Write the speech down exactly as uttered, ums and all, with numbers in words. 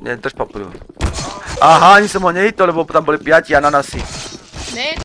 Nie, drž papuju. Aha, ani som ho nehitol, lebo tam boli piati ananasy. Ne,